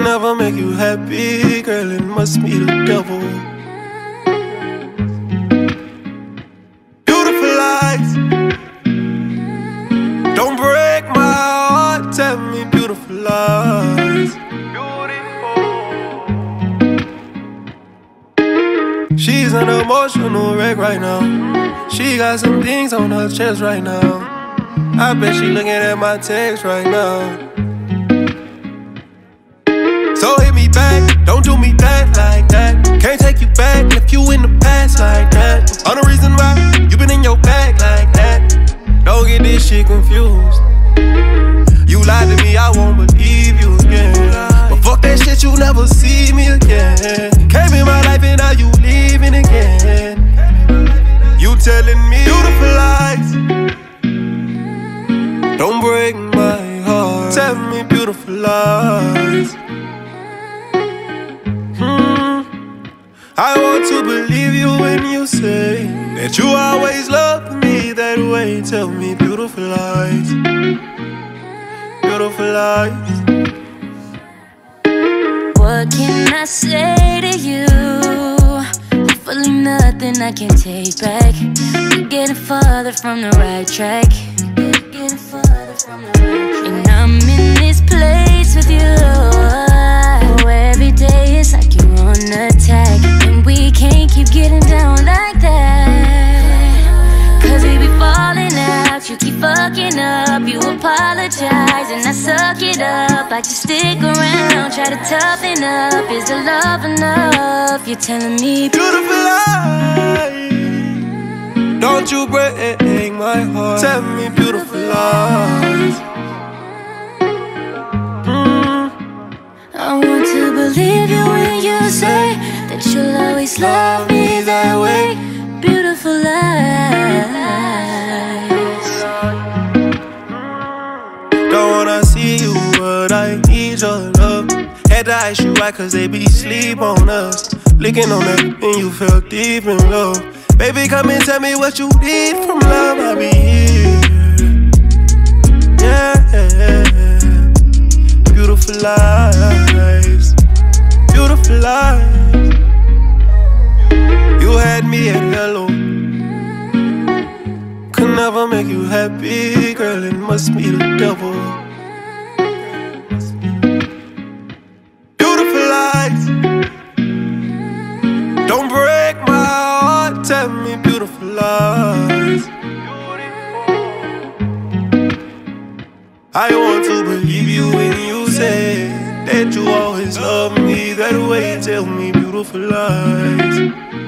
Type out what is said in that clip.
never make you happy, girl, it must be the devil. Beautiful lies, don't break my heart, tell me beautiful lies. She's an emotional wreck right now. She got some things on her chest right now. I bet she looking at my text right now. So hit me back, don't do me back like that. Can't take you back, left you in the past like that. All the reason why you been in your bag like that. Don't get this shit confused. You lied to me, I won't believe you again. But fuck that shit, you never see me again. Came in my life and now you leaving again. You telling me beautiful lies, don't break my heart. Tell me beautiful lies. I want to believe you when you say that you always loved me that way. Tell me beautiful lies, beautiful lies. What can I say to you? Hopefully nothing I can take back. We're getting farther from the right track. And I'm in this place with you. Oh, every day it's like you're on attack. And we can't keep getting down like that. Cause we be falling out, you keep fucking up. You apologize and I suck it up. I just stick around, try to toughen up. Is the love enough? You're telling me beautiful lies, don't you break my heart. Tell me beautiful lies. I want to believe you when you say that you'll always love me that way. Beautiful lies. Don't wanna see you, but I need your love. Had to ice you out cause they be sleep on us. Licking on that and you fell deep in love. Baby, come and tell me what you need from love, I'll be here. Yeah, beautiful lies, beautiful lies. You had me at hello. Could never make you happy, girl, it must be the devil. Beautiful lies, don't break my heart, tell me beautiful lies. I want to believe you when you say that you always love me that way. Tell me beautiful lies.